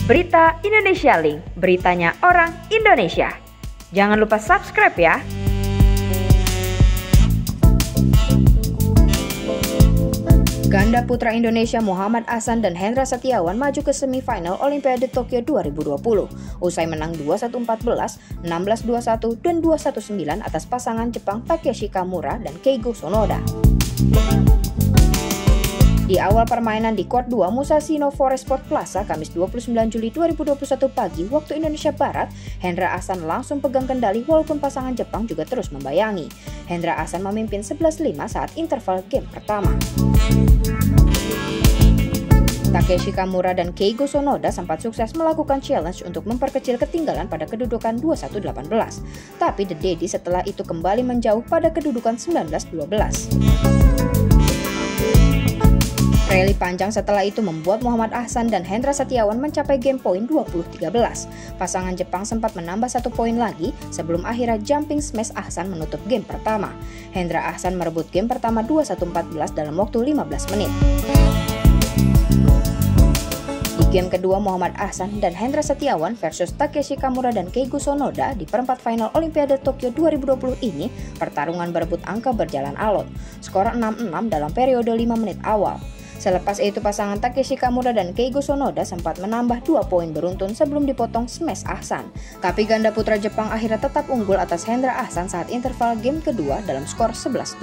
Berita Indonesia Link, beritanya orang Indonesia. Jangan lupa subscribe ya. Ganda putra Indonesia Muhammad Ahsan dan Hendra Setiawan maju ke semifinal Olimpiade Tokyo 2020 usai menang 21-14, 16-21, dan 2-19 atas pasangan Jepang Takeshi Kamura dan Keigo Sonoda. Di awal permainan di Court 2 Musashino Forest Sport Plaza Kamis 29 Juli 2021 pagi waktu Indonesia Barat, Hendra Ahsan langsung pegang kendali walaupun pasangan Jepang juga terus membayangi. Hendra Ahsan memimpin 11-5 saat interval game pertama. Takeshi Kamura dan Keigo Sonoda sempat sukses melakukan challenge untuk memperkecil ketinggalan pada kedudukan 21-18. Tapi The Daddy setelah itu kembali menjauh pada kedudukan 19-12. Rally panjang setelah itu membuat Muhammad Ahsan dan Hendra Setiawan mencapai game point 20-13. Pasangan Jepang sempat menambah 1 poin lagi sebelum akhirnya jumping smash Ahsan menutup game pertama. Hendra Ahsan merebut game pertama 21-14 dalam waktu 15 menit. Di game kedua Muhammad Ahsan dan Hendra Setiawan versus Takeshi Kamura dan Keigo Sonoda di perempat final Olimpiade Tokyo 2020 ini, pertarungan berebut angka berjalan alot. Skor 6-6 dalam periode 5 menit awal. Selepas itu pasangan Takeshi Kamura dan Keigo Sonoda sempat menambah 2 poin beruntun sebelum dipotong smash Ahsan. Tapi ganda putra Jepang akhirnya tetap unggul atas Hendra Ahsan saat interval game kedua dalam skor 11-8.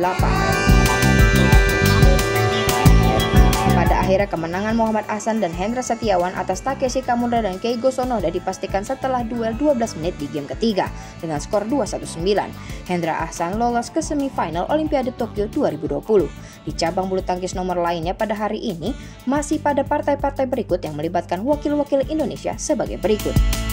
Pada akhirnya kemenangan Muhammad Ahsan dan Hendra Setiawan atas Takeshi Kamura dan Keigo Sonoda dipastikan setelah duel 12 menit di game ketiga dengan skor 2-1-9. Hendra Ahsan lolos ke semifinal Olimpiade Tokyo 2020. Di cabang bulu tangkis nomor lainnya pada hari ini masih pada partai-partai berikut yang melibatkan wakil-wakil Indonesia sebagai berikut.